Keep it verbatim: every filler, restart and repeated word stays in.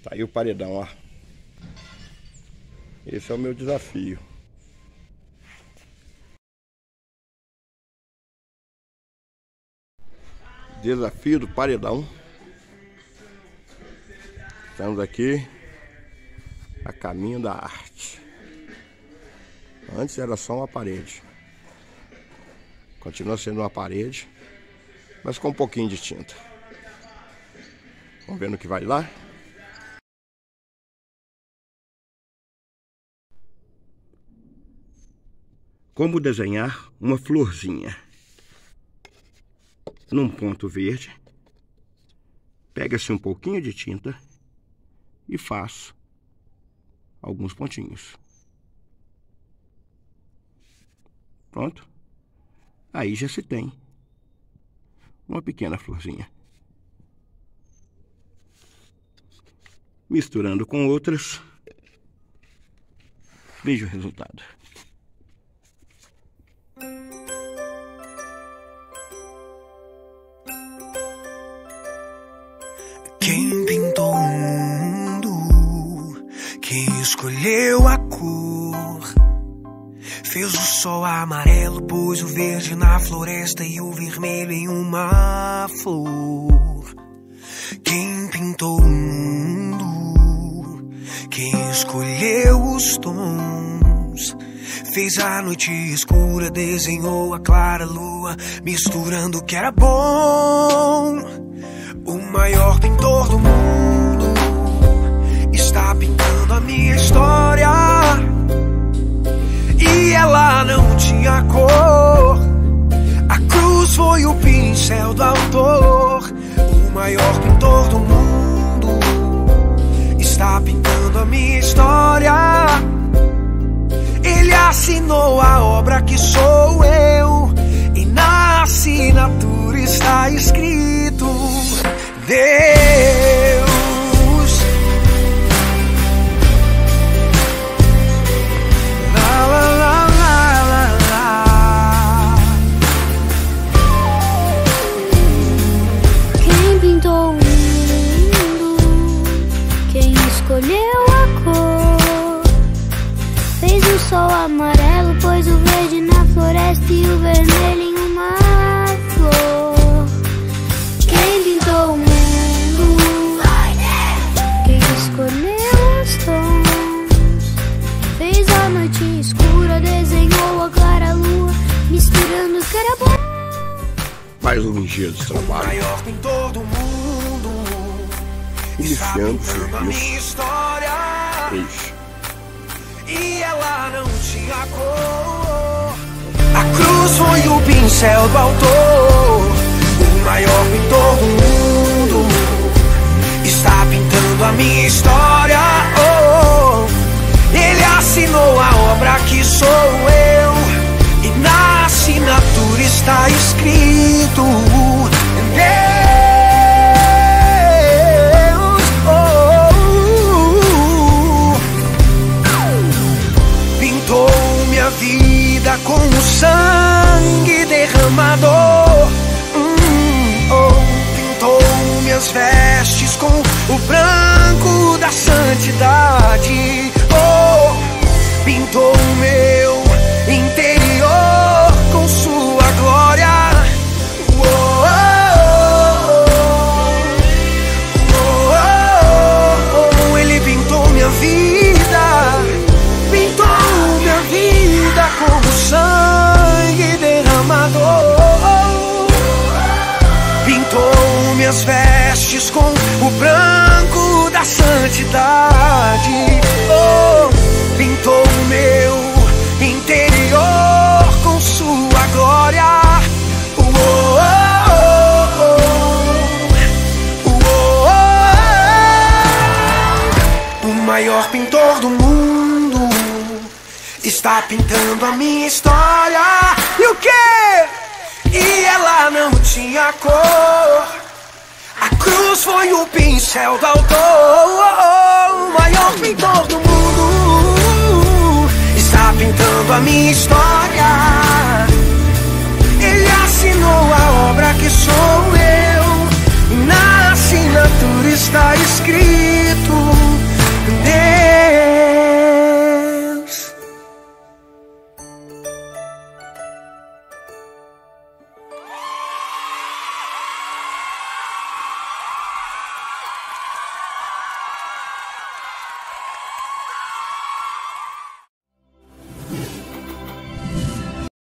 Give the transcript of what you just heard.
Tá aí o paredão, ó. Esse é o meu desafio. Desafio do paredão. Estamos aqui a caminho da arte. Antes era só uma parede. Continua sendo uma parede, mas com um pouquinho de tinta. Vamos ver no que vai lá. Como desenhar uma florzinha? Num ponto verde, pega-se um pouquinho de tinta e faço alguns pontinhos. Pronto. Aí já se tem uma pequena florzinha. Misturando com outras, veja o resultado. Quem pintou o mundo, quem escolheu a cor, fez o sol amarelo, pôs o verde na floresta e o vermelho em uma flor. Quem pintou o mundo, quem escolheu os tons, fez a noite escura, desenhou a clara lua, misturando o que era bom. O maior pintor do mundo está pintando a minha história, e ela não tinha cor. A cruz foi o pincel do autor. O maior pintor do mundo está pintando a minha história. Ele assinou a obra que sou eu, e na assinatura está escrito Deus. La, la, la, la, la, la. Quem pintou o mundo, quem escolheu a cor, fez o sol amarelo, pôs o verde na floresta e o vermelho em uma flor. Quem pintou o mundo, quem escolheu os tons, fez a noite escura, desenhou a clara lua, misturando o que era bom. Mais um dia de O trabalho. maior pintor do mundo está Iniciando o pintando a minha serviço. história, Eixo. e ela não tinha cor. A cruz foi o pincel do autor. O maior pintor do mundo está pintando a minha história. Oh, ele assinou a obra que sou eu, e na assinatura está escrito Deus. Oh, pintou minha vida com o sangue derramador. Hum, oh, pintou minhas vestes com o branco da santidade. Oh, pintou o meu interior com sua glória. Oh, oh, oh, oh, oh, ele pintou minha vida, pintou minha vida com o sangue derramador. Pintou minhas vestes com o branco da santidade. Oh, pintou o meu interior com sua glória. Oh, oh, oh, oh, oh, oh. O maior pintor do mundo está pintando a minha história. E o quê? E ela não tinha cor. A cruz foi o pincel do autor. O maior pintor do mundo está pintando a minha história. Ele assinou a obra que sou eu, e na assinatura está escrito